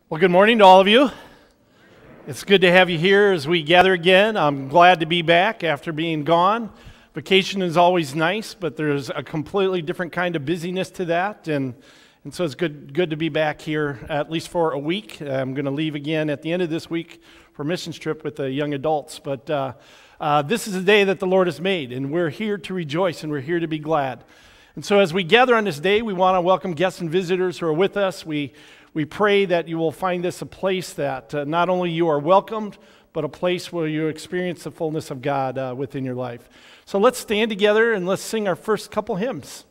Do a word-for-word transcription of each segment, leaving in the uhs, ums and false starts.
Well, good morning to all of you. It's good to have you here as we gather again. I'm glad to be back after being gone. Vacation is always nice, but there's a completely different kind of busyness to that, and and so it's good good to be back here at least for a week. I'm going to leave again at the end of this week for a missions trip with the young adults, but uh, uh, this is a day that the Lord has made, and we're here to rejoice, and we're here to be glad. And so as we gather on this day, we want to welcome guests and visitors who are with us. We We pray that you will find this a place that uh, not only you are welcomed, but a place where you experience the fullness of God uh, within your life. So let's stand together and let's sing our first couple hymns.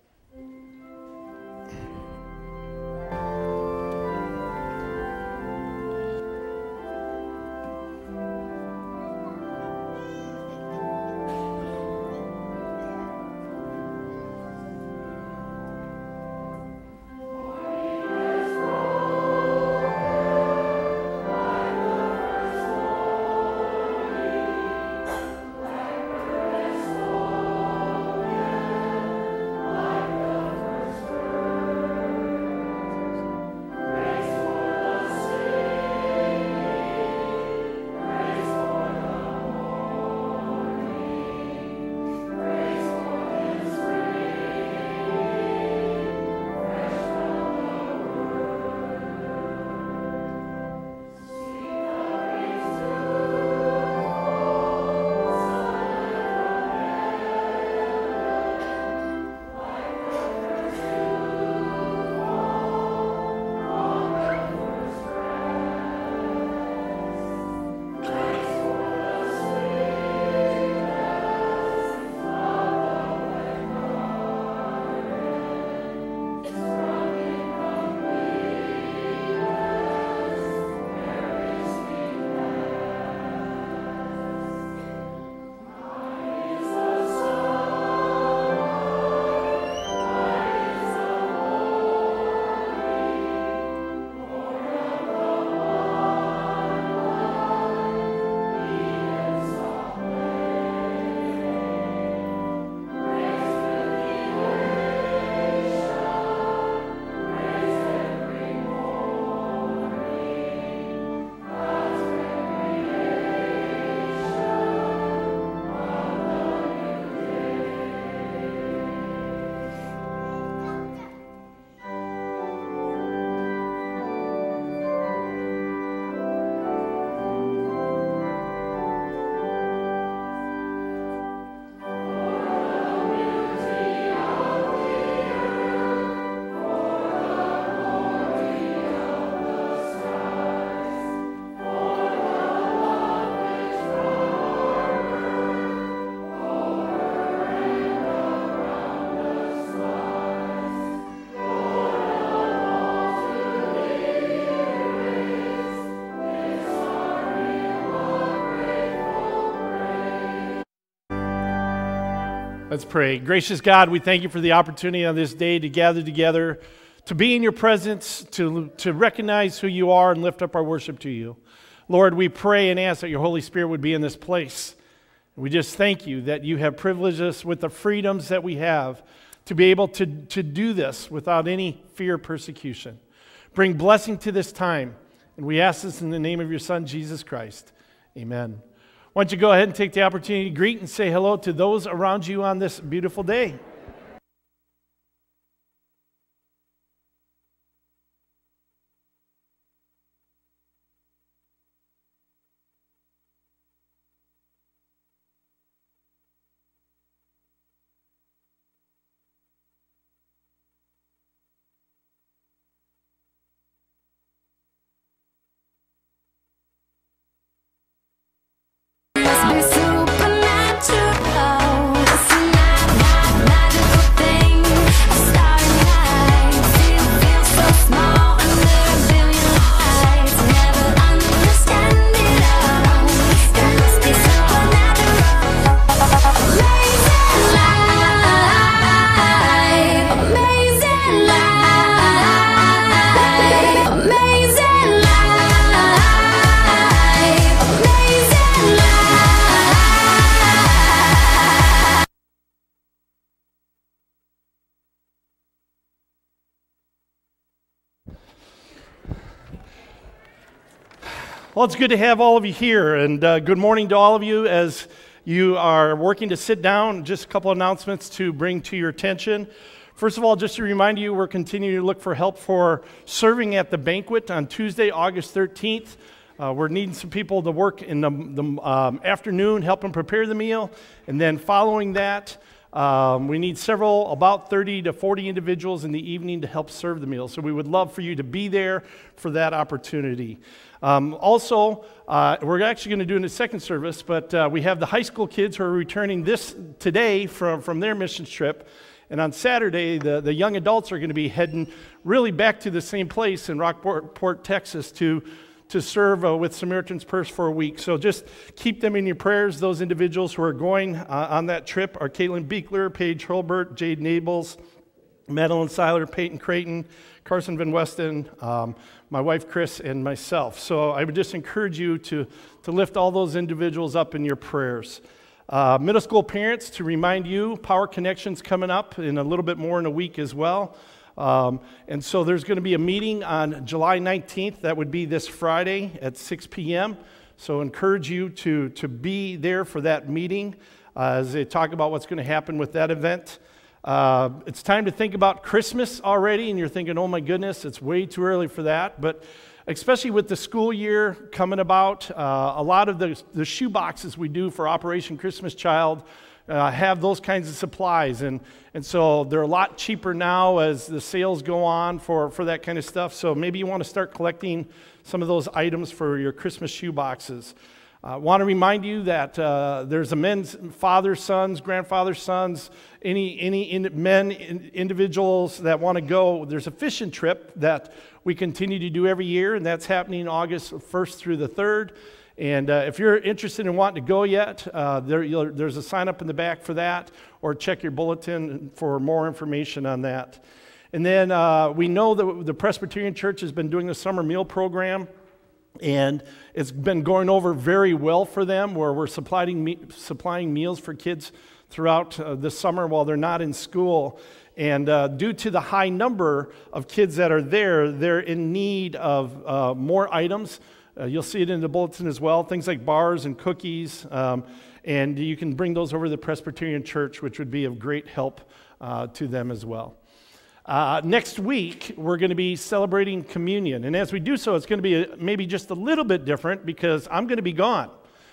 Let's pray. Gracious God, we thank you for the opportunity on this day to gather together, to be in your presence, to, to recognize who you are and lift up our worship to you. Lord, we pray and ask that your Holy Spirit would be in this place. We just thank you that you have privileged us with the freedoms that we have to be able to, to do this without any fear of persecution. Bring blessing to this time, and we ask this in the name of your Son, Jesus Christ. Amen. Why don't you go ahead and take the opportunity to greet and say hello to those around you on this beautiful day. Supernatural, it's not, not, not Well, it's good to have all of you here, and uh, good morning to all of you as you are working to sit down. Just a couple announcements to bring to your attention. First of all, just to remind you, we're continuing to look for help for serving at the banquet on Tuesday, August thirteenth. Uh, we're needing some people to work in the, the um, afternoon, helping prepare the meal, and then following that, um, we need several, about thirty to forty individuals in the evening to help serve the meal. So we would love for you to be there for that opportunity. Um, also, uh, we're actually going to do in the second service, but uh, we have the high school kids who are returning this today from, from their missions trip. And on Saturday, the, the young adults are going to be heading really back to the same place in Rockport, Port, Texas to, to serve uh, with Samaritan's Purse for a week. So just keep them in your prayers. Those individuals who are going uh, on that trip are Caitlin Beekler, Paige Hurlbert, Jade Nables, Madeline Seiler, Peyton Creighton, Carson Van Westen, um, my wife Chris, and myself. So I would just encourage you to, to lift all those individuals up in your prayers. Uh, middle school parents, to remind you, Power Connections coming up in a little bit more in a week as well. Um, and so there's going to be a meeting on July nineteenth. That would be this Friday at six p.m. So encourage you to, to be there for that meeting uh, as they talk about what's going to happen with that event. Uh, it's time to think about Christmas already, and you're thinking, oh my goodness, it's way too early for that. But especially with the school year coming about, uh, a lot of the, the shoe boxes we do for Operation Christmas Child uh, have those kinds of supplies. And, and so they're a lot cheaper now as the sales go on for, for that kind of stuff. So maybe you want to start collecting some of those items for your Christmas shoe boxes. I want to remind you that uh, there's a men's father, sons, grandfather, sons, any, any in, men, in, individuals that want to go. There's a fishing trip that we continue to do every year, and that's happening August first through the third. And uh, if you're interested in wanting to go yet, uh, there, there's a sign up in the back for that, or check your bulletin for more information on that. And then uh, we know that the Presbyterian Church has been doing the summer meal program, and it's been going over very well for them, where we're supplying, me- supplying meals for kids throughout uh, the summer while they're not in school. And uh, due to the high number of kids that are there, they're in need of uh, more items. Uh, you'll see it in the bulletin as well, things like bars and cookies. Um, and you can bring those over to the Presbyterian Church, which would be of great help uh, to them as well. Uh, next week, we're going to be celebrating communion. And as we do so, it's going to be a, maybe just a little bit different because I'm going to be gone.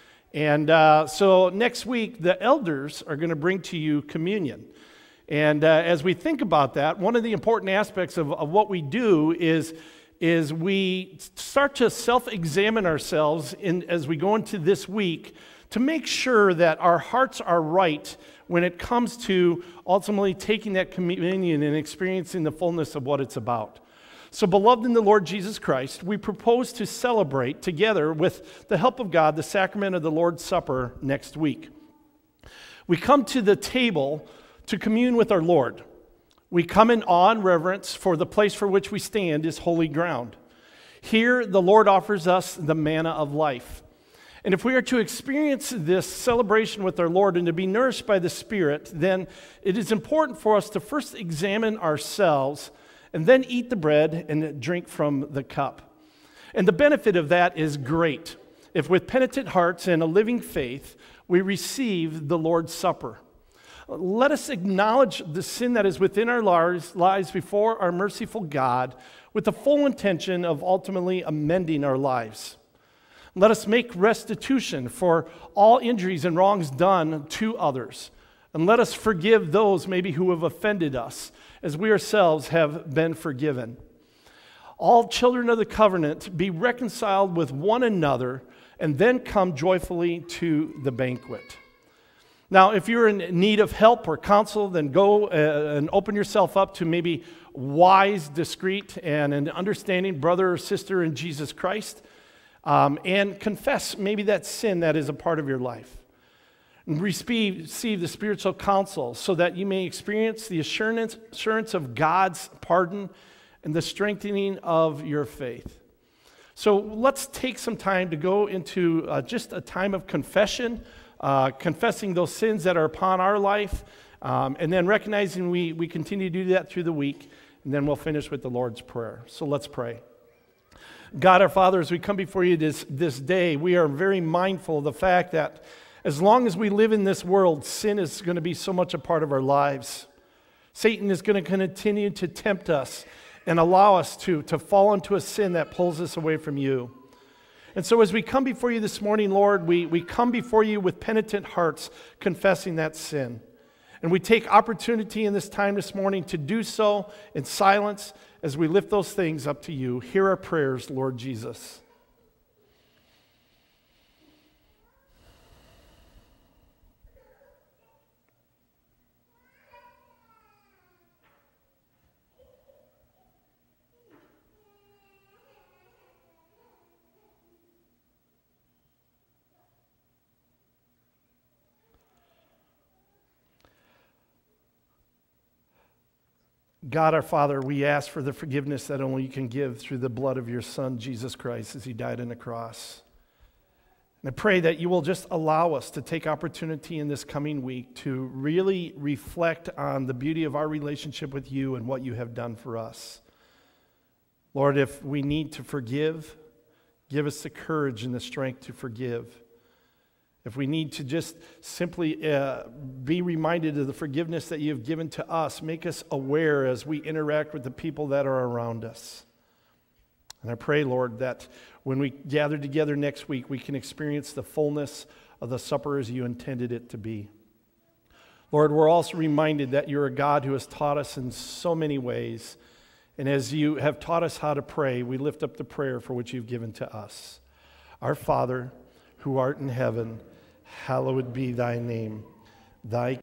And uh, so next week, the elders are going to bring to you communion. And uh, as we think about that, one of the important aspects of, of what we do is, is we start to self-examine ourselves in, as we go into this week to make sure that our hearts are right when it comes to ultimately taking that communion and experiencing the fullness of what it's about. So, beloved in the Lord Jesus Christ, we propose to celebrate together with the help of God the sacrament of the Lord's Supper next week. We come to the table to commune with our Lord. We come in awe and reverence, for the place for which we stand is holy ground. Here, the Lord offers us the manna of life. And if we are to experience this celebration with our Lord and to be nourished by the Spirit, then it is important for us to first examine ourselves and then eat the bread and drink from the cup. And the benefit of that is great if with penitent hearts and a living faith we receive the Lord's Supper. Let us acknowledge the sin that is within our lives, lives before our merciful God with the full intention of ultimately amending our lives. Let us make restitution for all injuries and wrongs done to others. And let us forgive those maybe who have offended us, as we ourselves have been forgiven. All children of the covenant, be reconciled with one another, and then come joyfully to the banquet. Now, if you're in need of help or counsel, then go uh, and open yourself up to maybe wise, discreet, and an understanding brother or sister in Jesus Christ. Um, and confess maybe that sin that is a part of your life. And receive, receive the spiritual counsel so that you may experience the assurance, assurance of God's pardon and the strengthening of your faith. So let's take some time to go into uh, just a time of confession, uh, confessing those sins that are upon our life, um, and then recognizing we, we continue to do that through the week, and then we'll finish with the Lord's Prayer. So let's pray. God our Father, as we come before you this, this day, we are very mindful of the fact that as long as we live in this world, sin is going to be so much a part of our lives. Satan is going to continue to tempt us and allow us to, to fall into a sin that pulls us away from you. And so as we come before you this morning, Lord, we, we come before you with penitent hearts, confessing that sin. And we take opportunity in this time this morning to do so in silence as we lift those things up to you. Hear our prayers, Lord Jesus. God our Father, we ask for the forgiveness that only you can give through the blood of your Son, Jesus Christ, as he died on the cross. And I pray that you will just allow us to take opportunity in this coming week to really reflect on the beauty of our relationship with you and what you have done for us. Lord, if we need to forgive, give us the courage and the strength to forgive. If we need to just simply uh, be reminded of the forgiveness that you have given to us, make us aware as we interact with the people that are around us. And I pray, Lord, that when we gather together next week, we can experience the fullness of the supper as you intended it to be. Lord, we're also reminded that you're a God who has taught us in so many ways. And as you have taught us how to pray, we lift up the prayer for which you've given to us. Our Father, who art in heaven, hallowed be thy name. Thy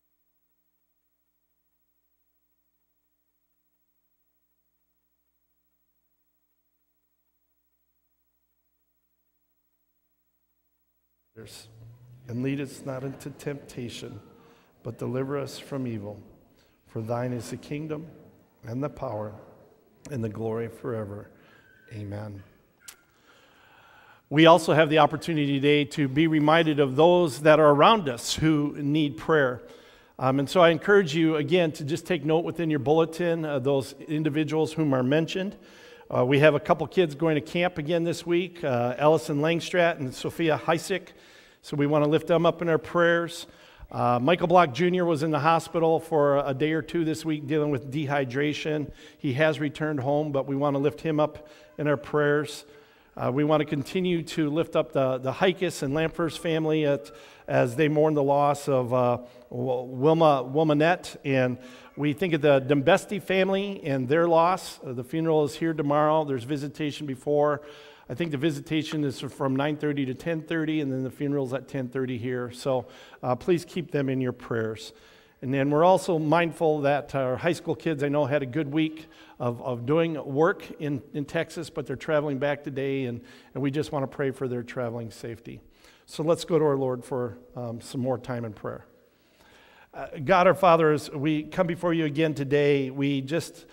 and lead us not into temptation, but deliver us from evil. For thine is the kingdom and the power and the glory forever. Amen. We also have the opportunity today to be reminded of those that are around us who need prayer. Um, and so I encourage you, again, to just take note within your bulletin of those individuals whom are mentioned. Uh, we have a couple kids going to camp again this week, uh, Ellison Langstrat and Sophia Heisick. So we want to lift them up in our prayers. Uh, Michael Block Junior was in the hospital for a day or two this week dealing with dehydration. He has returned home, but we want to lift him up in our prayers. Uh, we want to continue to lift up the, the Hikus and Lampers family at, as they mourn the loss of uh, Wilma Wilmanette. And we think of the Dembesti family and their loss. Uh, the funeral is here tomorrow. There's visitation before. I think the visitation is from nine thirty to ten thirty, and then the funeral's at ten thirty here. So uh, please keep them in your prayers. And then we're also mindful that our high school kids, I know, had a good week of, of doing work in, in Texas, but they're traveling back today, and, and we just want to pray for their traveling safety. So let's go to our Lord for um, some more time in prayer. Uh, God our Father, as we come before you again today, we just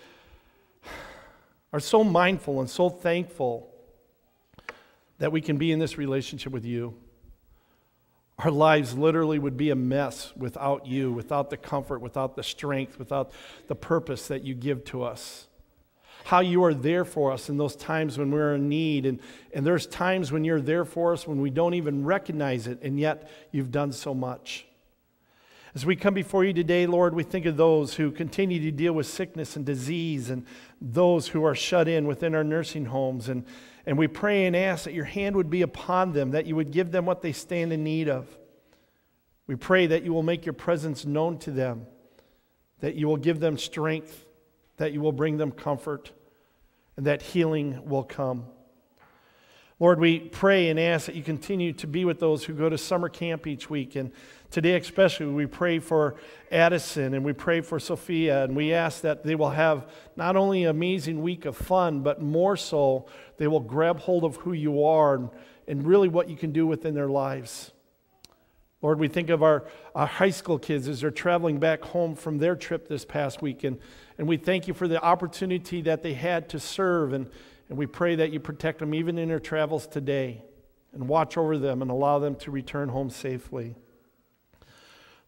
are so mindful and so thankful that we can be in this relationship with you. Our lives literally would be a mess without you, without the comfort, without the strength, without the purpose that you give to us. How you are there for us in those times when we're in need. And, and there's times when you're there for us when we don't even recognize it, and yet you've done so much. As we come before you today, Lord, we think of those who continue to deal with sickness and disease, and those who are shut in within our nursing homes. And, and we pray and ask that your hand would be upon them, that you would give them what they stand in need of. We pray that you will make your presence known to them, that you will give them strength, that you will bring them comfort, and that healing will come. Lord, we pray and ask that you continue to be with those who go to summer camp each week. And today especially, we pray for Addison and we pray for Sophia. And we ask that they will have not only an amazing week of fun, but more so, they will grab hold of who you are and, and really what you can do within their lives. Lord, we think of our, our high school kids as they're traveling back home from their trip this past week. And, and we thank you for the opportunity that they had to serve. And And we pray that you protect them even in their travels today and watch over them and allow them to return home safely.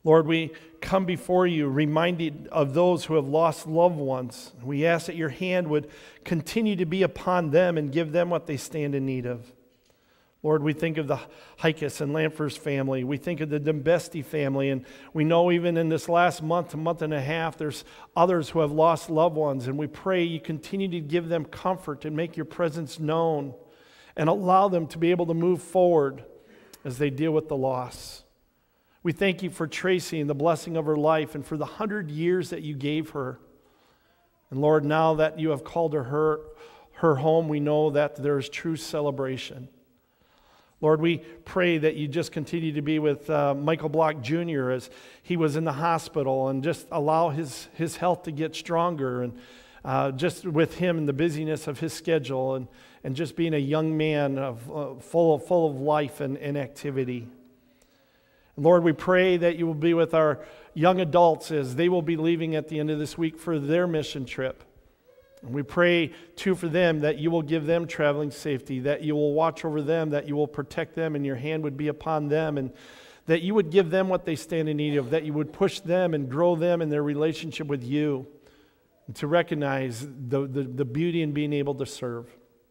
Lord, we come before you reminded of those who have lost loved ones. We ask that your hand would continue to be upon them and give them what they stand in need of. Lord, we think of the Hikas and Lanfers family. We think of the Dembesti family. And we know even in this last month, a month and a half, there's others who have lost loved ones. And we pray you continue to give them comfort and make your presence known and allow them to be able to move forward as they deal with the loss. We thank you for Tracy and the blessing of her life and for the hundred years that you gave her. And Lord, now that you have called her, her, her home, we know that there is true celebration. Lord, we pray that you just continue to be with uh, Michael Block Junior as he was in the hospital, and just allow his, his health to get stronger, and uh, just with him and the busyness of his schedule, and, and just being a young man of, uh, full, of, full of life and, and activity. Lord, we pray that you will be with our young adults as they will be leaving at the end of this week for their mission trip. And we pray, too, for them that you will give them traveling safety, that you will watch over them, that you will protect them, and your hand would be upon them, and that you would give them what they stand in need of, that you would push them and grow them in their relationship with you, and to recognize the, the, the beauty in being able to serve.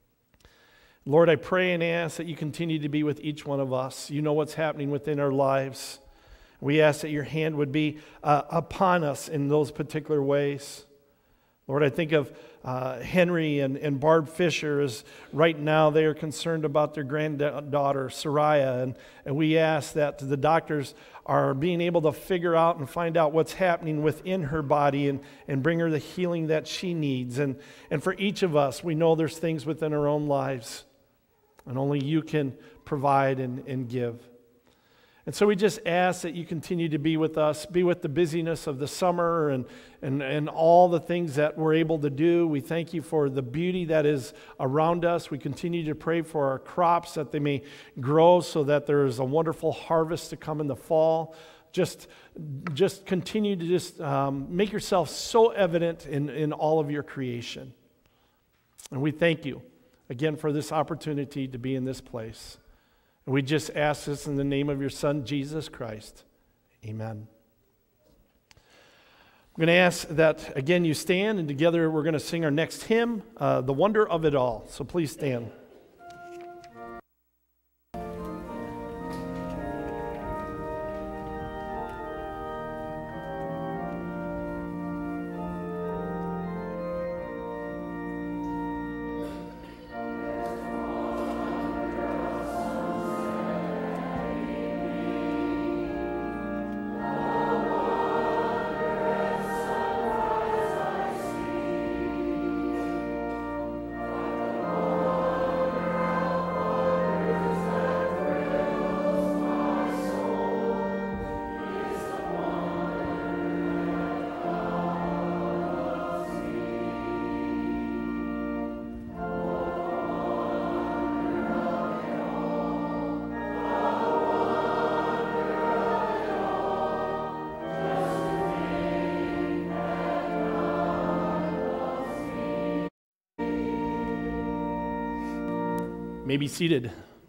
Lord, I pray and ask that you continue to be with each one of us. You know what's happening within our lives. We ask that your hand would be uh, upon us in those particular ways. Lord, I think of uh, Henry and, and Barb Fisher, as right now they are concerned about their granddaughter, Soraya, and, and we ask that the doctors are being able to figure out and find out what's happening within her body, and, and bring her the healing that she needs. And, and for each of us, we know there's things within our own lives, and only you can provide and, and give. And so we just ask that you continue to be with us, be with the busyness of the summer and, and, and all the things that we're able to do. We thank you for the beauty that is around us. We continue to pray for our crops, that they may grow so that there is a wonderful harvest to come in the fall. Just, just continue to just um, make yourself so evident in, in all of your creation. And we thank you again for this opportunity to be in this place. And we just ask this in the name of your Son, Jesus Christ. Amen. I'm going to ask that, again, you stand, and together we're going to sing our next hymn, uh, The Wonder of It All. So please stand. May be seated.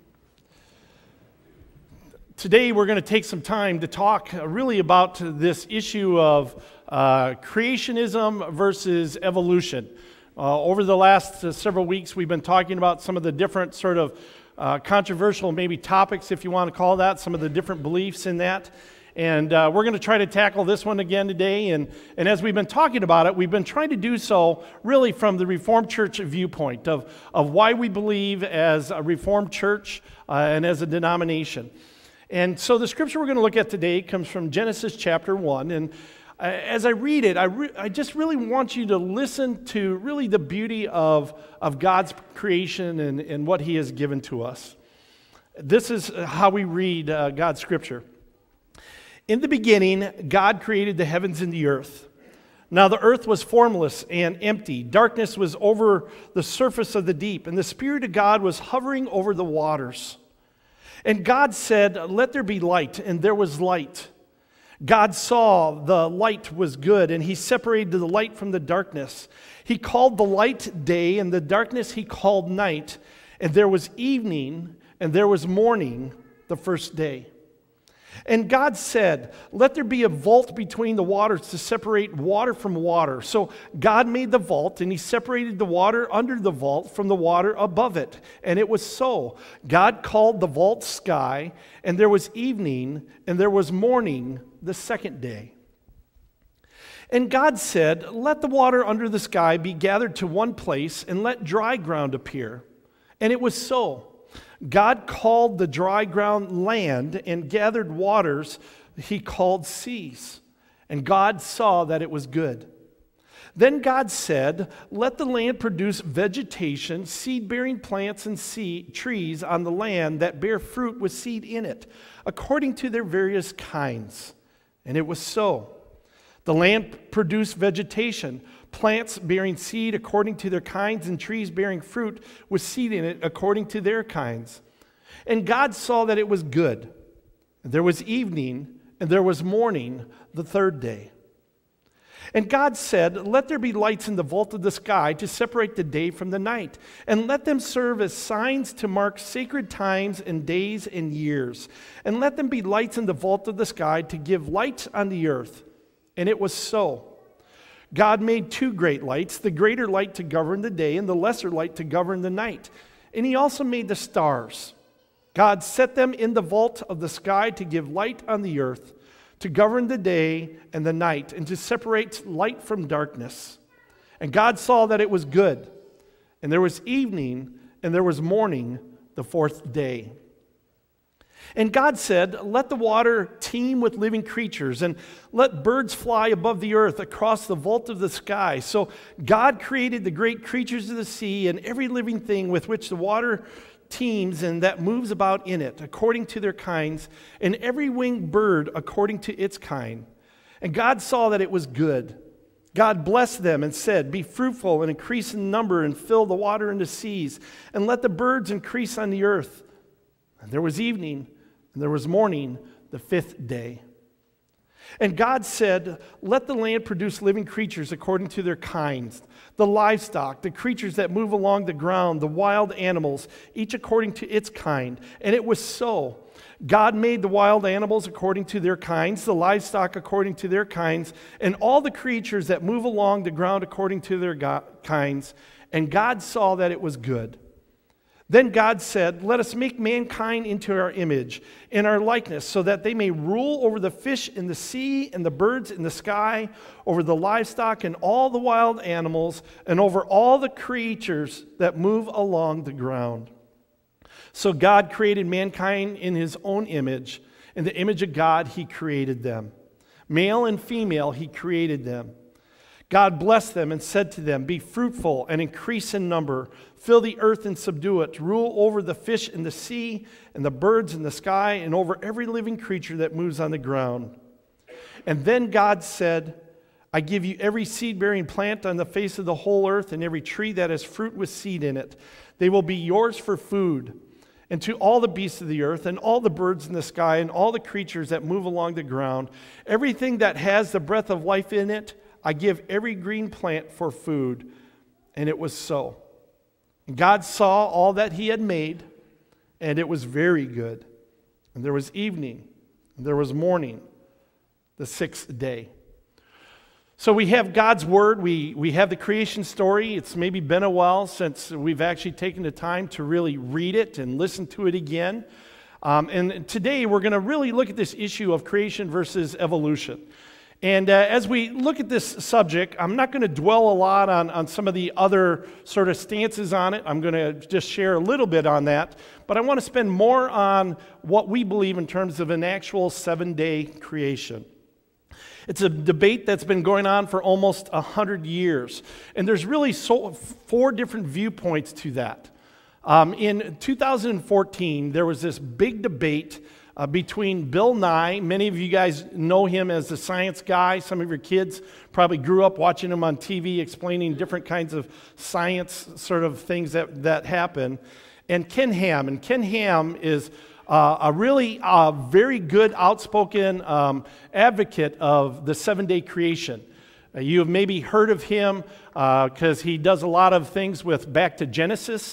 Today we're going to take some time to talk really about this issue of uh, creationism versus evolution. Uh, over the last uh, several weeks we've been talking about some of the different sort of uh, controversial maybe topics, if you want to call that, some of the different beliefs in that. And uh, we're going to try to tackle this one again today. And, and as we've been talking about it, we've been trying to do so really from the Reformed Church viewpoint of, of why we believe as a Reformed church uh, and as a denomination. And so the scripture we're going to look at today comes from Genesis chapter one. And uh, as I read it, I, re- I just really want you to listen to really the beauty of, of God's creation and, and what he has given to us. This is how we read uh, God's scripture. In the beginning, God created the heavens and the earth. Now the earth was formless and empty. Darkness was over the surface of the deep, and the Spirit of God was hovering over the waters. And God said, "Let there be light," and there was light. God saw the light was good, and he separated the light from the darkness. He called the light day, and the darkness he called night. And there was evening, and there was morning the first day. And God said, let there be a vault between the waters to separate water from water. So God made the vault, and he separated the water under the vault from the water above it. And it was so. God called the vault sky, and there was evening, and there was morning the second day. And God said, let the water under the sky be gathered to one place, and let dry ground appear. And it was so. God called the dry ground land, and gathered waters he called seas. And God saw that it was good. Then God said, let the land produce vegetation, seed-bearing plants and seed, trees on the land that bear fruit with seed in it, according to their various kinds. And it was so. The land produced vegetation, plants bearing seed according to their kinds, and trees bearing fruit with seed in it according to their kinds. And God saw that it was good. There was evening, and there was morning the third day. And God said, let there be lights in the vault of the sky to separate the day from the night, and let them serve as signs to mark sacred times and days and years. And let them be lights in the vault of the sky to give light on the earth. And it was so. God made two great lights, the greater light to govern the day and the lesser light to govern the night. And he also made the stars. God set them in the vault of the sky to give light on the earth, to govern the day and the night, and to separate light from darkness. And God saw that it was good. And there was evening, and there was morning the fourth day. And God said, let the water teem with living creatures, and let birds fly above the earth across the vault of the sky. So God created the great creatures of the sea and every living thing with which the water teems and that moves about in it, according to their kinds, and every winged bird according to its kind. And God saw that it was good. God blessed them and said, be fruitful and increase in number and fill the water in the seas, and let the birds increase on the earth. And there was evening, and there was morning the fifth day. And God said, let the land produce living creatures according to their kinds, the livestock, the creatures that move along the ground, the wild animals, each according to its kind. And it was so. God made the wild animals according to their kinds, the livestock according to their kinds, and all the creatures that move along the ground according to their go- kinds. And God saw that it was good. Then God said, let us make mankind into our image, in our likeness, so that they may rule over the fish in the sea and the birds in the sky, over the livestock and all the wild animals, and over all the creatures that move along the ground. So God created mankind in his own image. In the image of God, he created them. Male and female, he created them. God blessed them and said to them, be fruitful and increase in number, fill the earth and subdue it, rule over the fish in the sea and the birds in the sky and over every living creature that moves on the ground. And then God said, I give you every seed-bearing plant on the face of the whole earth and every tree that has fruit with seed in it. They will be yours for food. And to all the beasts of the earth and all the birds in the sky and all the creatures that move along the ground, everything that has the breath of life in it, I give every green plant for food. And it was so. And God saw all that he had made, and it was very good. And there was evening, and there was morning, the sixth day. So we have God's word, we, we have the creation story. It's maybe been a while since we've actually taken the time to really read it and listen to it again. Um, and today we're going to really look at this issue of creation versus evolution. And uh, as we look at this subject, I'm not going to dwell a lot on, on some of the other sort of stances on it. I'm going to just share a little bit on that. But I want to spend more on what we believe in terms of an actual seven-day creation. It's a debate that's been going on for almost one hundred years. And there's really so, four different viewpoints to that. Um, in two thousand fourteen, there was this big debate Uh, between Bill Nye. Many of you guys know him as the science guy. Some of your kids probably grew up watching him on T V explaining different kinds of science sort of things that, that happen. And Ken Ham. And Ken Ham is uh, a really uh, very good, outspoken um, advocate of the seven-day creation. Uh, you have maybe heard of him because uh, he does a lot of things with back to Genesis.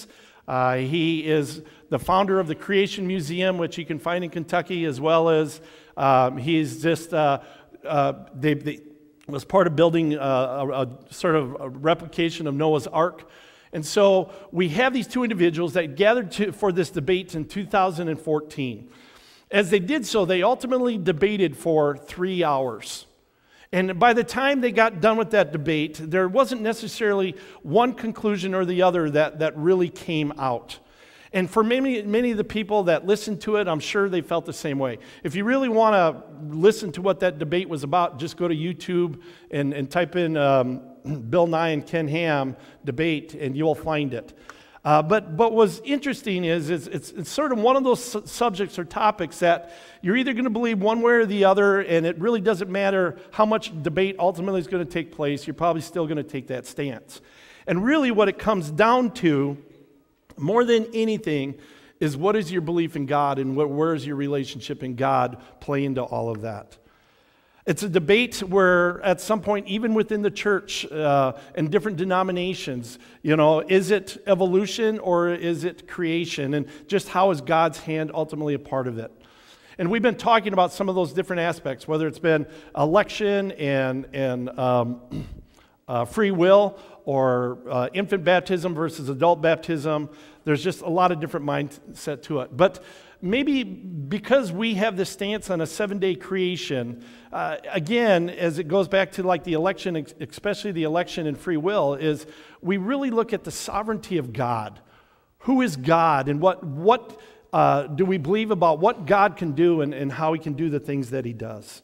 Uh, he is the founder of the Creation Museum, which you can find in Kentucky, as well as um, he's just uh, uh, they, they was part of building a, a, a sort of a replication of Noah's Ark. And so we have these two individuals that gathered to, for this debate in two thousand fourteen. As they did so, they ultimately debated for three hours. And by the time they got done with that debate, there wasn't necessarily one conclusion or the other that, that really came out. And for many, many of the people that listened to it, I'm sure they felt the same way. If you really want to listen to what that debate was about, just go to YouTube and, and type in um, Bill Nye and Ken Ham debate, and you'll find it. Uh, but but what's interesting is, is it's, it's sort of one of those su- subjects or topics that you're either going to believe one way or the other, and it really doesn't matter how much debate ultimately is going to take place, you're probably still going to take that stance. And really what it comes down to, more than anything, is what is your belief in God, and what, where is your relationship in God play into all of that. It's a debate where at some point, even within the church uh, and different denominations, you know, is it evolution or is it creation? And just how is God's hand ultimately a part of it? And we've been talking about some of those different aspects, whether it's been election and, and um, uh, free will, or uh, infant baptism versus adult baptism. There's just a lot of different mindset to it. But maybe because we have this stance on a seven-day creation, uh, again, as it goes back to like the election, especially the election and free will, is we really look at the sovereignty of God. Who is God, and what what uh, do we believe about what God can do, and, and how he can do the things that he does?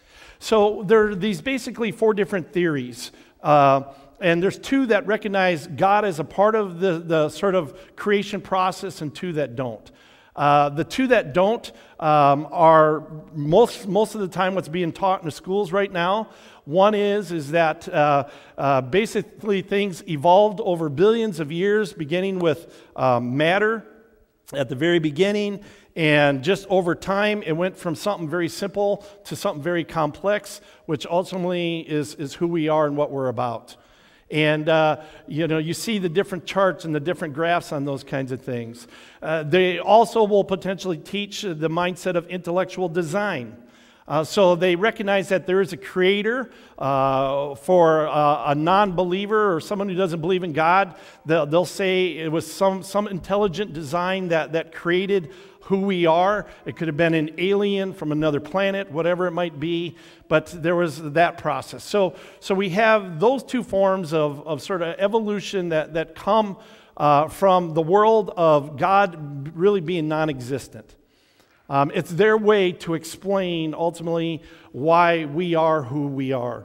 So there are these basically four different theories. Uh, And there's two that recognize God as a part of the, the sort of creation process, and two that don't. Uh, the two that don't um, are most most of the time what's being taught in the schools right now. One is, is that uh, uh, basically things evolved over billions of years, beginning with um, matter at the very beginning, and just over time it went from something very simple to something very complex, which ultimately is, is who we are and what we're about. And, uh, you know, you see the different charts and the different graphs on those kinds of things. Uh, they also will potentially teach the mindset of intellectual design. Uh, so they recognize that there is a creator. Uh, for uh, a non-believer or someone who doesn't believe in God, they'll, they'll say it was some, some intelligent design that, that created who we are. It could have been an alien from another planet, whatever it might be, but there was that process. So, so we have those two forms of, of sort of evolution that, that come uh, from the world of God really being non-existent. Um, it's their way to explain ultimately why we are who we are.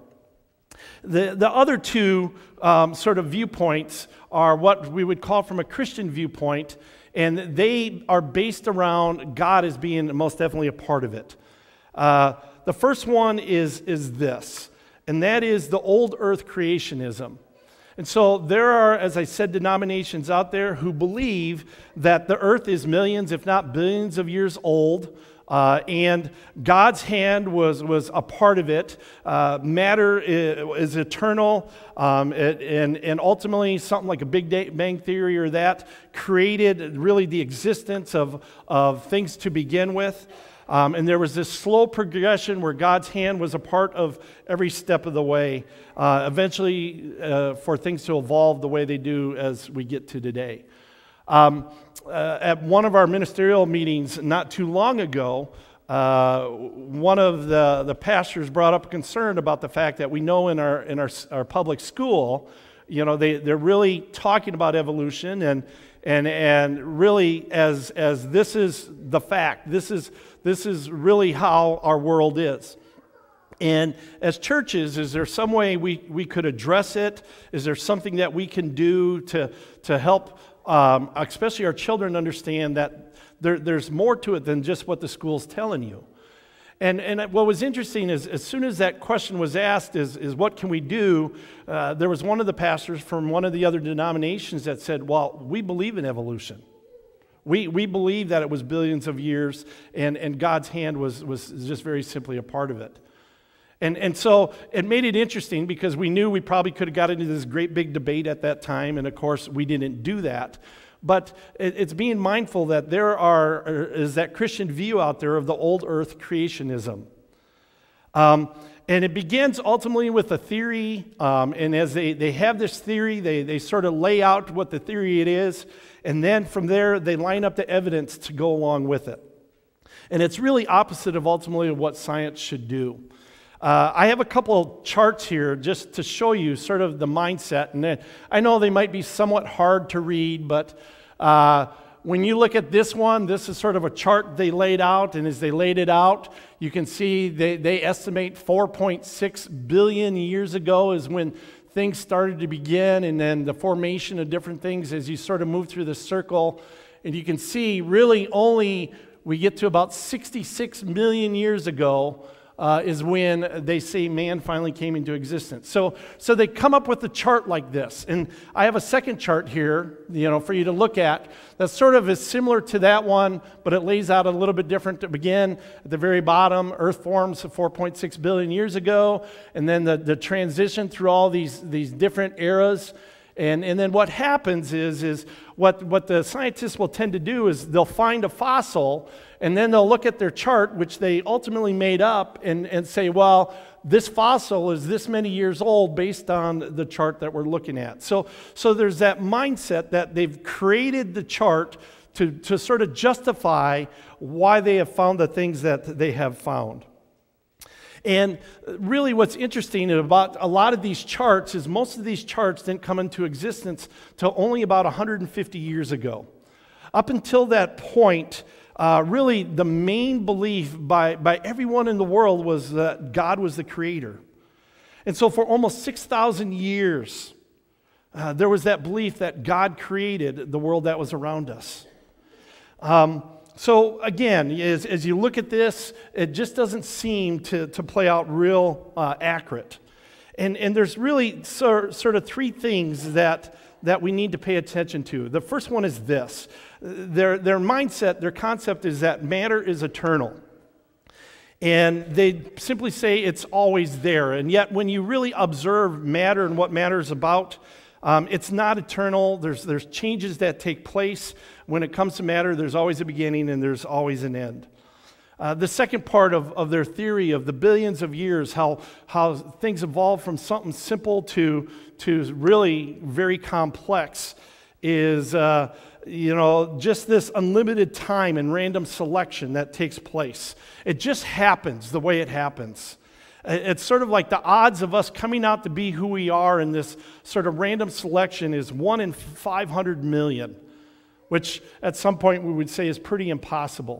The, the other two um, sort of viewpoints are what we would call from a Christian viewpoint, and they are based around God as being most definitely a part of it. Uh, the first one is, is this, and that is the old earth creationism. And so there are, as I said, denominations out there who believe that the earth is millions, if not billions of years old, uh, and God's hand was, was a part of it. Uh, matter is, is eternal, um, it, and, and ultimately something like a Big Bang Theory or that created really the existence of, of things to begin with. Um, and there was this slow progression where God's hand was a part of every step of the way, uh, eventually uh, for things to evolve the way they do as we get to today. Um, uh, at one of our ministerial meetings not too long ago, uh, one of the, the pastors brought up a concern about the fact that we know in our in our, our public school, you know, they, they're really talking about evolution, and and and really as as this is the fact, this is this is really how our world is. And as churches, is there some way we, we could address it? Is there something that we can do to to help, um, especially our children, understand that there, there's more to it than just what the school's telling you? And, and what was interesting is, as soon as that question was asked, is, is what can we do? Uh, there was one of the pastors from one of the other denominations that said, well, we believe in evolution. We we believe that it was billions of years, and, and God's hand was, was just very simply a part of it. And, and so it made it interesting because we knew we probably could have got into this great big debate at that time, and of course we didn't do that. But it, it's being mindful that there are is that Christian view out there of the old earth creationism. Um, and it begins ultimately with a theory, um, and as they, they have this theory, they, they sort of lay out what the theory it is, and then from there they line up the evidence to go along with it. And it's really opposite of ultimately what science should do. Uh, I have a couple charts here just to show you sort of the mindset. And I know they might be somewhat hard to read, but uh, when you look at this one, this is sort of a chart they laid out. And as they laid it out, you can see they, they estimate four point six billion years ago is when things started to begin. And then the formation of different things as you sort of move through the circle. And you can see really only we get to about sixty-six million years ago Uh, is when they say man finally came into existence. So, so they come up with a chart like this. And I have a second chart here, you know, for you to look at that sort of is similar to that one, but it lays out a little bit different. To begin at the very bottom, Earth forms four point six billion years ago, and then the, the transition through all these, these different eras. And, and then what happens is, is what, what the scientists will tend to do is they'll find a fossil, and then they'll look at their chart, which they ultimately made up, and, and say, well, this fossil is this many years old based on the chart that we're looking at. So, so there's that mindset that they've created the chart to, to sort of justify why they have found the things that they have found. And really what's interesting about a lot of these charts is most of these charts didn't come into existence till only about one hundred fifty years ago. Up until that point, uh, really the main belief by, by everyone in the world was that God was the creator. And so for almost six thousand years, uh, there was that belief that God created the world that was around us. Um, So again, as, as you look at this, it just doesn't seem to, to play out real uh, accurate. And, and there's really sort, sort of three things that, that we need to pay attention to. The first one is this. Their, their mindset, their concept is that matter is eternal. And they simply say it's always there. And yet when you really observe matter and what matter is about, Um, it's not eternal. There's, there's changes that take place. When it comes to matter, there's always a beginning and there's always an end. Uh, the second part of, of their theory of the billions of years, how, how things evolve from something simple to, to really very complex, is uh, you know, just this unlimited time and random selection that takes place. It just happens the way it happens. It's sort of like the odds of us coming out to be who we are in this sort of random selection is one in five hundred million, which at some point we would say is pretty impossible.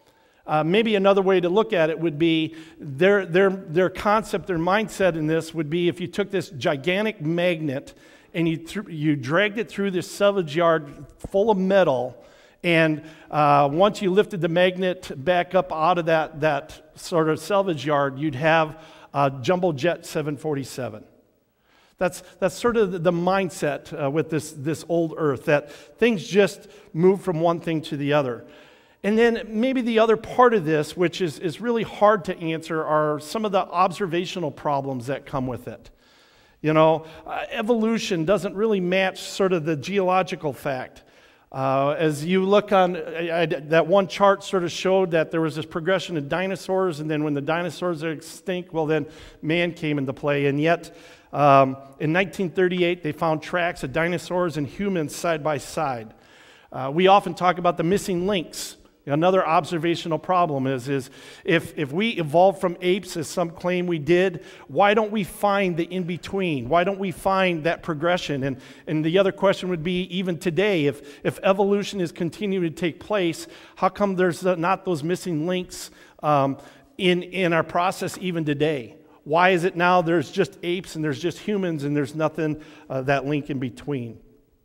Uh, maybe another way to look at it would be their, their, their concept, their mindset in this would be if you took this gigantic magnet and you, th- you dragged it through this salvage yard full of metal, and uh, once you lifted the magnet back up out of that, that sort of salvage yard, you'd have a jumbo jet seven forty-seven. That's, that's sort of the mindset uh, with this, this old earth, that things just move from one thing to the other. And then maybe the other part of this, which is, is really hard to answer, are some of the observational problems that come with it. You know, uh, evolution doesn't really match sort of the geological fact. Uh, as you look on, I, I, that one chart sort of showed that there was this progression of dinosaurs, and then when the dinosaurs are extinct, well then man came into play. And yet, um, in nineteen thirty-eight, they found tracks of dinosaurs and humans side by side. Uh, we often talk about the missing links. Another observational problem is, is if, if we evolved from apes, as some claim we did, why don't we find the in-between? Why don't we find that progression? And, and the other question would be, even today, if, if evolution is continuing to take place, how come there's not those missing links um, in, in our process even today? Why is it now there's just apes and there's just humans and there's nothing, uh, that link in between?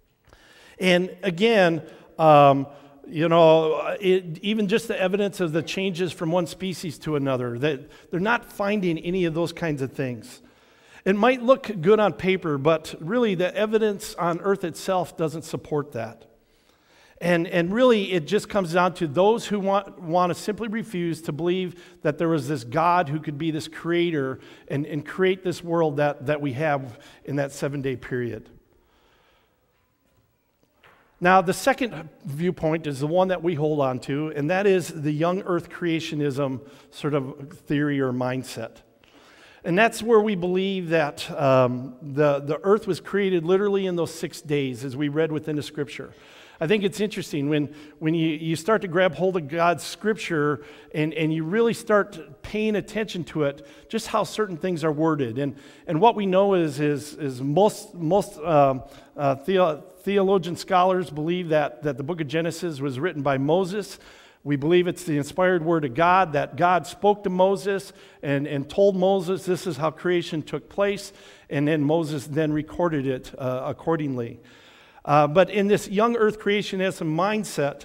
And again, um, You know, it, even just the evidence of the changes from one species to another, that they're not finding any of those kinds of things. It might look good on paper, but really the evidence on Earth itself doesn't support that. And, and really it just comes down to those who want, want to simply refuse to believe that there was this God who could be this creator and, and create this world that, that we have in that seven-day period. Now, the second viewpoint is the one that we hold on to, and that is the young earth creationism sort of theory or mindset. And that's where we believe that um, the, the earth was created literally in those six days, as we read within the scripture. I think it's interesting when, when you, you start to grab hold of God's scripture and, and you really start paying attention to it, just how certain things are worded. And, and what we know is, is, is most, most um, uh, theo, theologian scholars believe that, that the book of Genesis was written by Moses. We believe it's the inspired word of God, that God spoke to Moses and, and told Moses this is how creation took place, and then Moses then recorded it uh, accordingly. Uh, but in this young earth creationism mindset,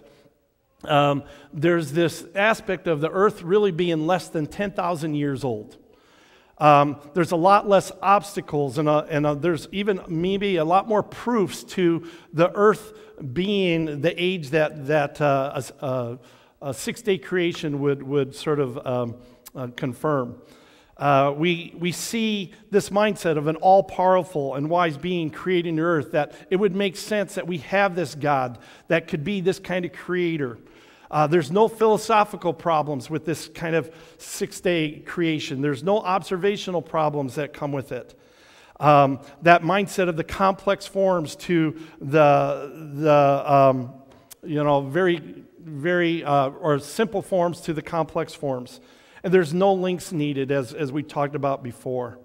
um, there's this aspect of the earth really being less than ten thousand years old. Um, there's a lot less obstacles, and, uh, and uh, there's even maybe a lot more proofs to the earth being the age that, that uh, a, a, a six-day creation would, would sort of um, uh, confirm. Uh, we, we see this mindset of an all-powerful and wise being creating the earth, that it would make sense that we have this God that could be this kind of creator. Uh, there's no philosophical problems with this kind of six-day creation. There's no observational problems that come with it. Um, that mindset of the complex forms to the, the um, you know, very, very, uh, or simple forms to the complex forms. And there's no links needed, as, as we talked about before.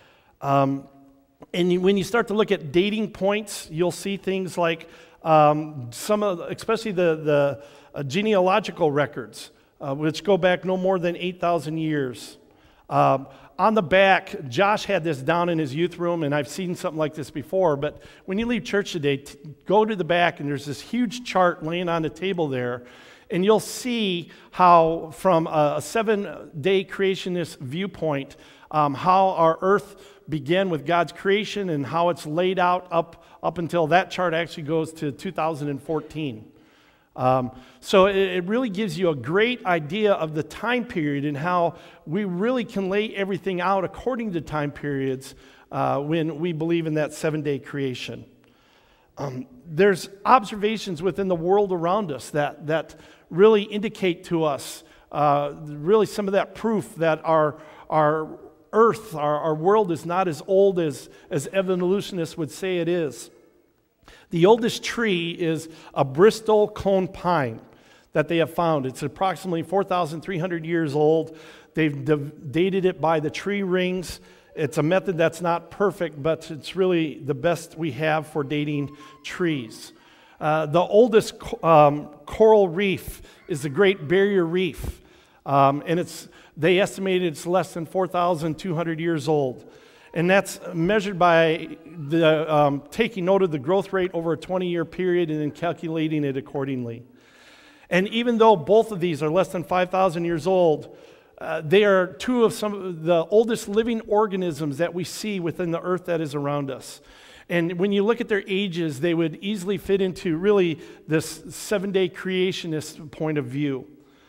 Um, and you, when you start to look at dating points, you'll see things like um, some of, especially the, the uh, genealogical records, uh, which go back no more than eight thousand years. Um, on the back, Josh had this down in his youth room, and I've seen something like this before, but when you leave church today, t- go to the back, and there's this huge chart laying on the table there. And you'll see how, from a seven-day creationist viewpoint, um, how our earth began with God's creation and how it's laid out up, up until that chart actually goes to two thousand fourteen. Um, so it, it really gives you a great idea of the time period and how we really can lay everything out according to time periods uh, when we believe in that seven-day creation. Um, there's observations within the world around us that, that really indicate to us uh, really some of that proof that our, our earth, our, our world is not as old as, as evolutionists would say it is. The oldest tree is a Bristol cone pine that they have found. It's approximately four thousand three hundred years old. They've div- dated it by the tree rings. It's a method that's not perfect, but it's really the best we have for dating trees. Uh, the oldest um, coral reef is the Great Barrier Reef, um, and it's they estimated it's less than four thousand two hundred years old. And that's measured by the um, taking note of the growth rate over a twenty-year period and then calculating it accordingly. And even though both of these are less than five thousand years old, uh, they are two of some of the oldest living organisms that we see within the earth that is around us. And when you look at their ages, they would easily fit into really this seven-day creationist point of view.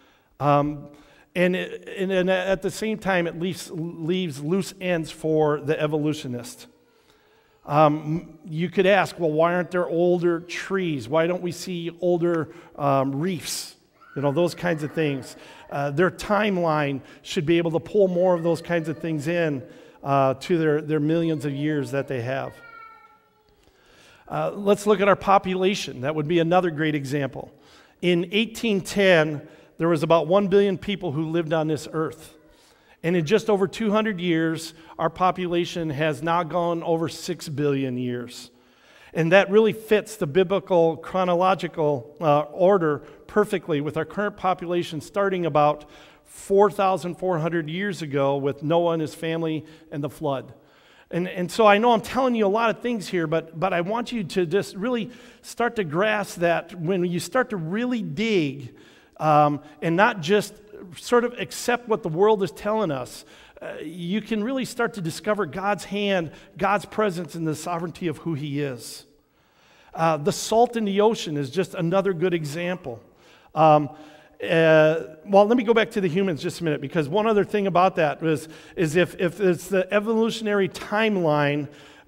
Um, And, it, and, and at the same time, it leaves, leaves loose ends for the evolutionist. Um, you could ask, well, why aren't there older trees? Why don't we see older um, reefs? You know, those kinds of things. Uh, their timeline should be able to pull more of those kinds of things in uh, to their, their millions of years that they have. Uh, let's look at our population. That would be another great example. In eighteen ten, there was about one billion people who lived on this earth. And in just over two hundred years, our population has now gone over six billion years. And that really fits the biblical chronological uh, order perfectly, with our current population starting about four thousand four hundred years ago with Noah and his family and the flood. And, and so I know I'm telling you a lot of things here, but, but I want you to just really start to grasp that when you start to really dig Um, and not just sort of accept what the world is telling us, uh, you can really start to discover God's hand, God's presence, and the sovereignty of who He is. Uh, the salt in the ocean is just another good example. Um, uh, well, let me go back to the humans just a minute, because one other thing about that is, is if, if it's the evolutionary timeline,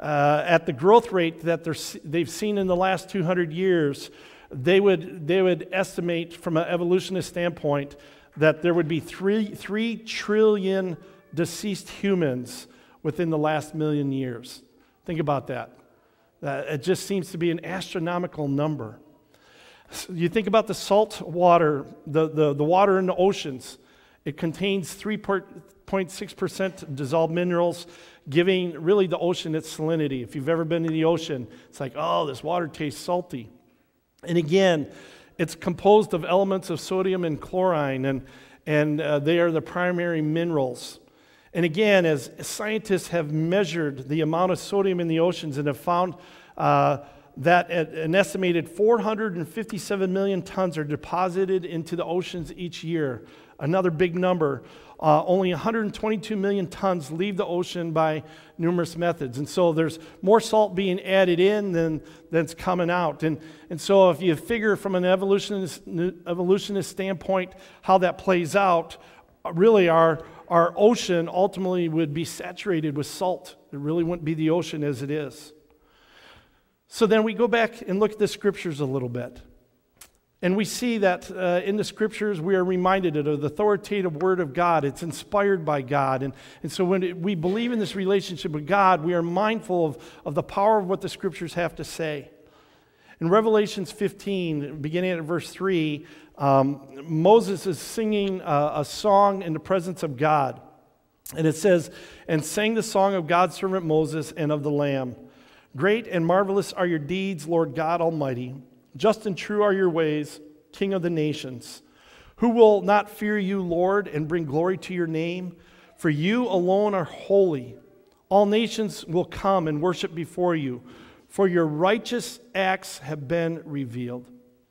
uh, at the growth rate that they're, they've seen in the last two hundred years, they would, they would estimate from an evolutionist standpoint that there would be three, three trillion deceased humans within the last million years. Think about that. Uh, it just seems to be an astronomical number. So you think about the salt water, the, the, the water in the oceans. It contains three point six percent dissolved minerals, giving really the ocean its salinity. If you've ever been to the ocean, it's like, oh, this water tastes salty. And again, it's composed of elements of sodium and chlorine, and, and uh, they are the primary minerals. And again, as scientists have measured the amount of sodium in the oceans and have found uh, that an estimated four hundred fifty-seven million tons are deposited into the oceans each year. Another big number. Uh, only one hundred twenty-two million tons leave the ocean by numerous methods. And so there's more salt being added in than than's coming out. And, and so if you figure from an evolutionist, evolutionist standpoint how that plays out, really our, our ocean ultimately would be saturated with salt. It really wouldn't be the ocean as it is. So then we go back and look at the scriptures a little bit. And we see that uh, in the scriptures we are reminded of the authoritative word of God. It's inspired by God. And, and so when it, we believe in this relationship with God, we are mindful of, of the power of what the scriptures have to say. In Revelations fifteen, beginning at verse three, um, Moses is singing a, a song in the presence of God. And it says, "And sang the song of God's servant Moses and of the Lamb. Great and marvelous are your deeds, Lord God Almighty. Just and true are your ways, King of the nations. Who will not fear you, Lord, and bring glory to your name? For you alone are holy. All nations will come and worship before you, for your righteous acts have been revealed."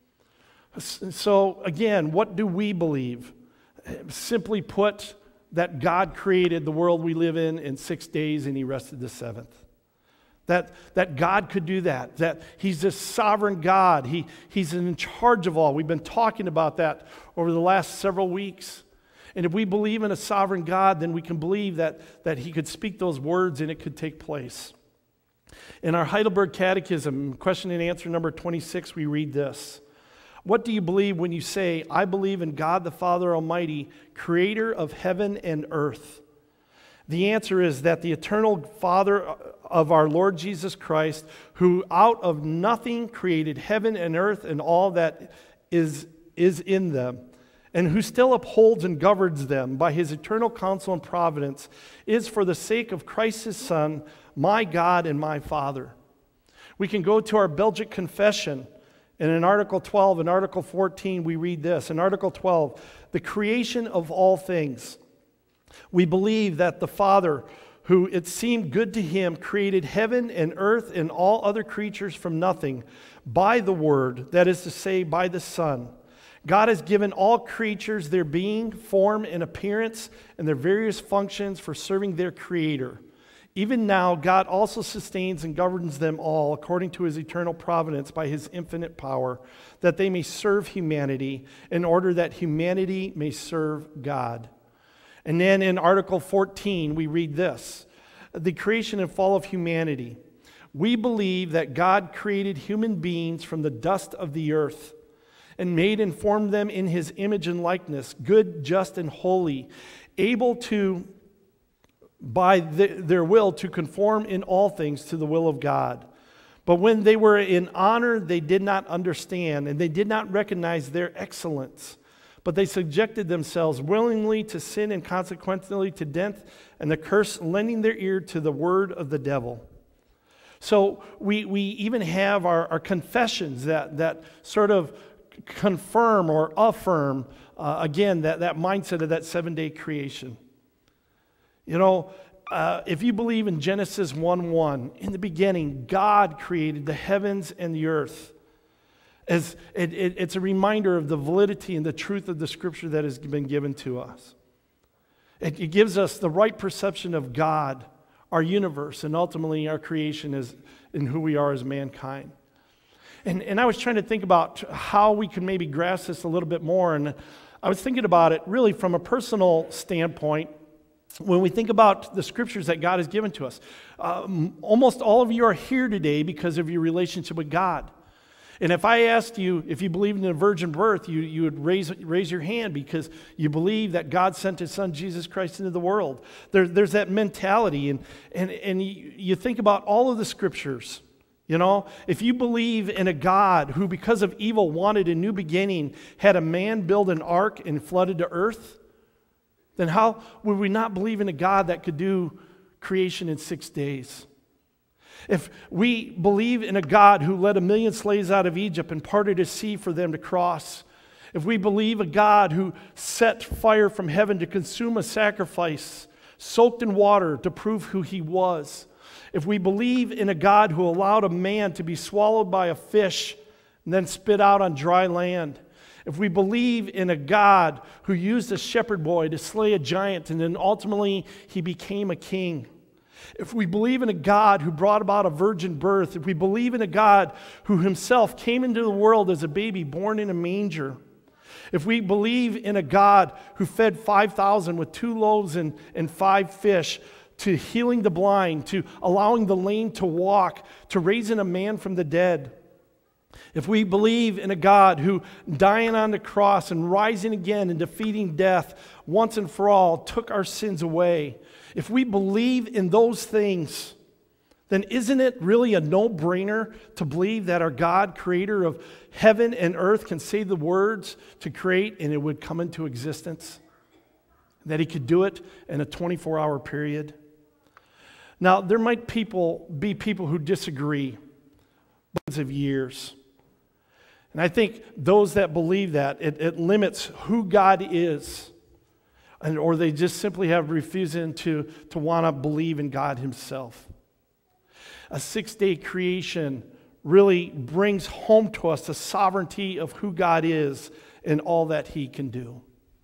So again, what do we believe? Simply put, that God created the world we live in in six days and he rested the seventh. That, that God could do that, that he's a sovereign God. He, he's in charge of all. We've been talking about that over the last several weeks. And if we believe in a sovereign God, then we can believe that, that he could speak those words and it could take place. In our Heidelberg Catechism, question and answer number twenty-six, we read this. What do you believe when you say, "I believe in God the Father Almighty, creator of heaven and earth"? The answer is that the eternal Father of our Lord Jesus Christ, who out of nothing created heaven and earth and all that is, is in them, and who still upholds and governs them by his eternal counsel and providence, is for the sake of Christ his Son, my God and my Father. We can go to our Belgic Confession, and in Article twelve and Article fourteen we read this. In Article twelve, the creation of all things. We believe that the Father, who it seemed good to him, created heaven and earth and all other creatures from nothing by the Word, that is to say, by the Son. God has given all creatures their being, form, and appearance, and their various functions for serving their Creator. Even now, God also sustains and governs them all according to his eternal providence by his infinite power, that they may serve humanity, in order that humanity may serve God. And then in Article fourteen, we read this. The creation and fall of humanity. We believe that God created human beings from the dust of the earth and made and formed them in his image and likeness, good, just, and holy, able to, by the, their will, to conform in all things to the will of God. But when they were in honor, they did not understand, and they did not recognize their excellence. But they subjected themselves willingly to sin and consequently to death and the curse, lending their ear to the word of the devil. So we, we even have our, our confessions that, that sort of confirm or affirm, uh, again, that, that mindset of that seven-day creation. You know, uh, if you believe in Genesis one one, in the beginning, God created the heavens and the earth. As it, it, it's a reminder of the validity and the truth of the scripture that has been given to us. It, it gives us the right perception of God, our universe, and ultimately our creation as, and who we are as mankind. And, and I was trying to think about how we can maybe grasp this a little bit more, and I was thinking about it really from a personal standpoint. when we think about the scriptures that God has given to us, um, almost all of you are here today because of your relationship with God. And if I asked you if you believed in a virgin birth, you, you would raise, raise your hand because you believe that God sent his son Jesus Christ into the world. There, there's that mentality. And, and, and you, you think about all of the scriptures. You know, if you believe in a God who, because of evil, wanted a new beginning, had a man build an ark and flooded the earth, then how would we not believe in a God that could do creation in six days? If we believe in a God who led a million slaves out of Egypt and parted a sea for them to cross, if we believe a God who set fire from heaven to consume a sacrifice soaked in water to prove who he was, if we believe in a God who allowed a man to be swallowed by a fish and then spit out on dry land, if we believe in a God who used a shepherd boy to slay a giant and then ultimately he became a king, if we believe in a God who brought about a virgin birth, if we believe in a God who himself came into the world as a baby born in a manger, if we believe in a God who fed five thousand with two loaves and, and five fish, to healing the blind, to allowing the lame to walk, to raising a man from the dead, if we believe in a God who, dying on the cross and rising again and defeating death once and for all, took our sins away, if we believe in those things, then isn't it really a no-brainer to believe that our God, creator of heaven and earth, can say the words to create and it would come into existence? That he could do it in a twenty-four hour period? Now, there might people be people who disagree because of years. And I think those that believe that, it, it limits who God is. And, or they just simply have refusing to, to want to believe in God himself. A six-day creation really brings home to us the sovereignty of who God is and all that he can do.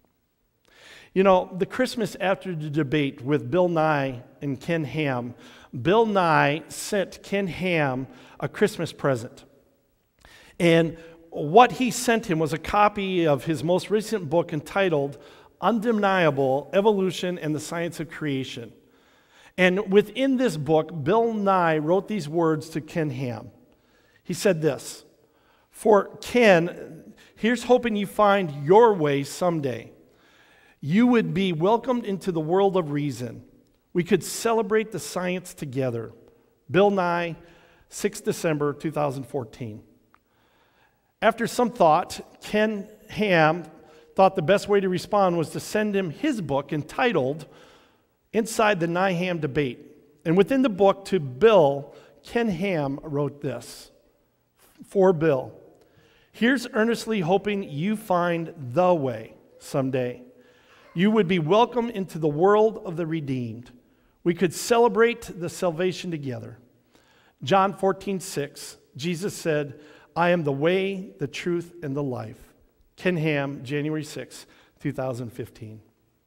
You know, the Christmas after the debate with Bill Nye and Ken Ham, Bill Nye sent Ken Ham a Christmas present. And what he sent him was a copy of his most recent book entitled Undeniable Evolution and the Science of Creation. And within this book, Bill Nye wrote these words to Ken Ham. He said this, "For Ken, here's hoping you find your way someday. You would be welcomed into the world of reason. We could celebrate the science together." Bill Nye, sixth December two thousand fourteen. After some thought, Ken Ham thought the best way to respond was to send him his book entitled Inside the Nye-Ham Debate. And within the book, to Bill, Ken Ham wrote this. For Bill, here's earnestly hoping you find the way someday. You would be welcome into the world of the redeemed. We could celebrate the salvation together. John fourteen six, Jesus said, I am the way, the truth, and the life. Ken Ham, January sixth, two thousand fifteen.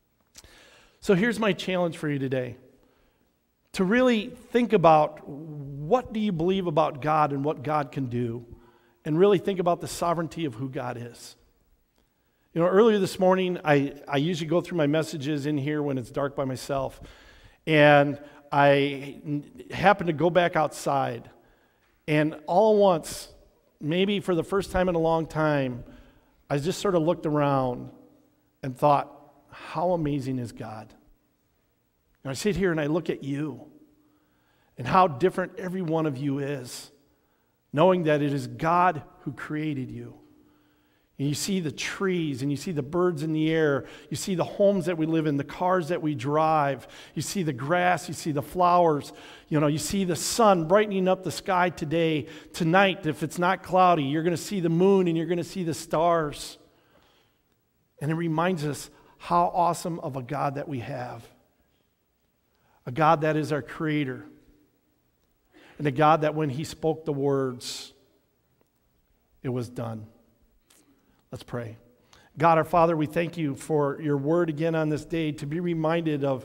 So here's my challenge for you today. To really think about what do you believe about God and what God can do, and really think about the sovereignty of who God is. You know, earlier this morning, I, I usually go through my messages in here when it's dark by myself, and I happened to go back outside, and all at once, maybe for the first time in a long time, I just sort of looked around and thought, how amazing is God? And I sit here and I look at you and how different every one of you is, knowing that it is God who created you. And you see the trees and you see the birds in the air. You see the homes that we live in, the cars that we drive. You see the grass, you see the flowers. You know, you see the sun brightening up the sky today. Tonight, if it's not cloudy, you're going to see the moon and you're going to see the stars. And it reminds us how awesome of a God that we have. A God that is our creator. And a God that when he spoke the words, it was done. Let's pray. God, our Father, we thank you for your word again on this day, to be reminded of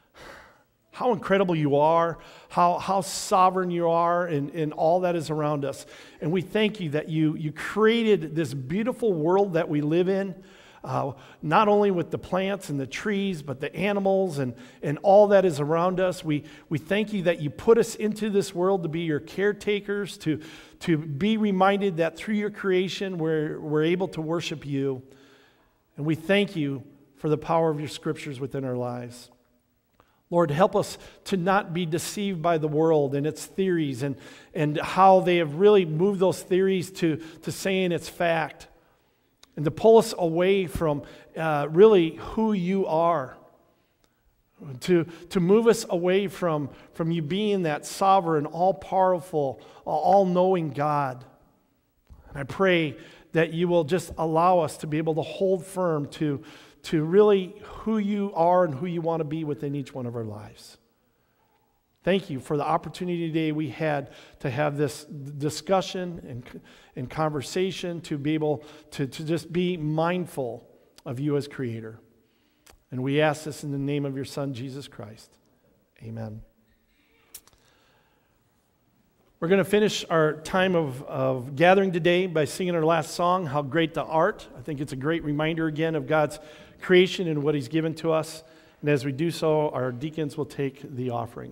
how incredible you are, how, how sovereign you are in, in all that is around us. And we thank you that you, you created this beautiful world that we live in, uh, not only with the plants and the trees, but the animals and, and all that is around us. We, we thank you that you put us into this world to be your caretakers, to, to be reminded that through your creation we're, we're able to worship you. And we thank you for the power of your scriptures within our lives. Lord, help us to not be deceived by the world and its theories and, and how they have really moved those theories to, to saying it's fact, and to pull us away from uh, really who you are, to, to move us away from, from you being that sovereign, all-powerful, all-knowing God. And I pray that you will just allow us to be able to hold firm to to really who you are and who you want to be within each one of our lives. Thank you for the opportunity today we had to have this discussion and, and conversation, to be able to, to just be mindful of you as Creator. And we ask this in the name of your Son, Jesus Christ. Amen. We're going to finish our time of, of gathering today by singing our last song, How Great Thou Art. I think it's a great reminder again of God's creation and what he's given to us. And as we do so, our deacons will take the offering.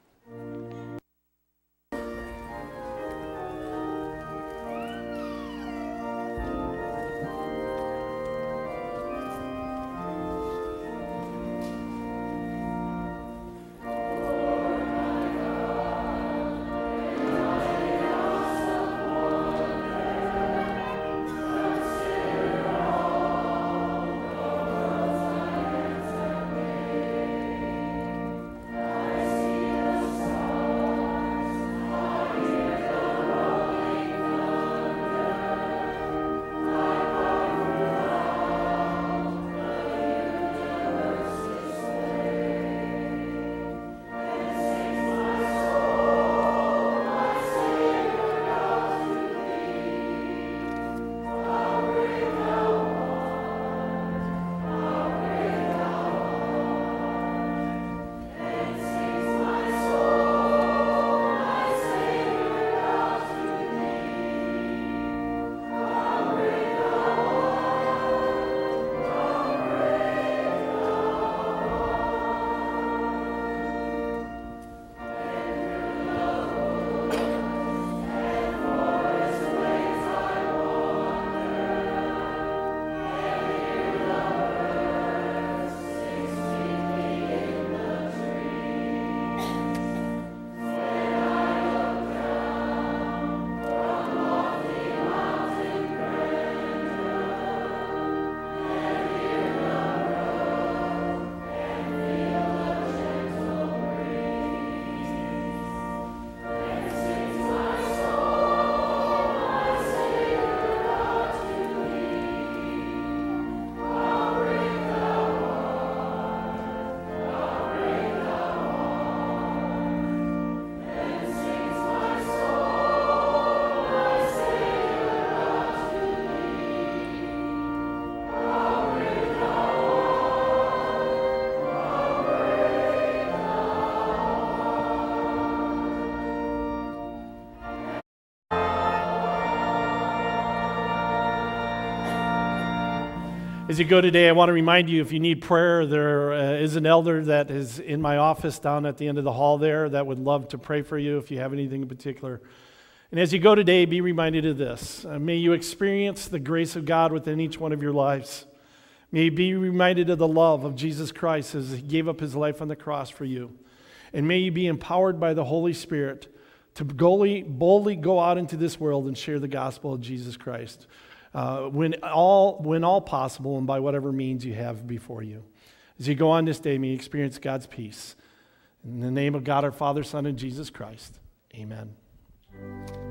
As you go today, I want to remind you, if you need prayer, there uh, is an elder that is in my office down at the end of the hall there that would love to pray for you if you have anything in particular. And as you go today, be reminded of this. Uh, may you experience the grace of God within each one of your lives. May you be reminded of the love of Jesus Christ as he gave up his life on the cross for you. And may you be empowered by the Holy Spirit to boldly, boldly go out into this world and share the gospel of Jesus Christ. Uh, when all when all possible and by whatever means you have before you. As you go on this day, may you experience God's peace. In the name of God, our Father, Son, and Jesus Christ, amen.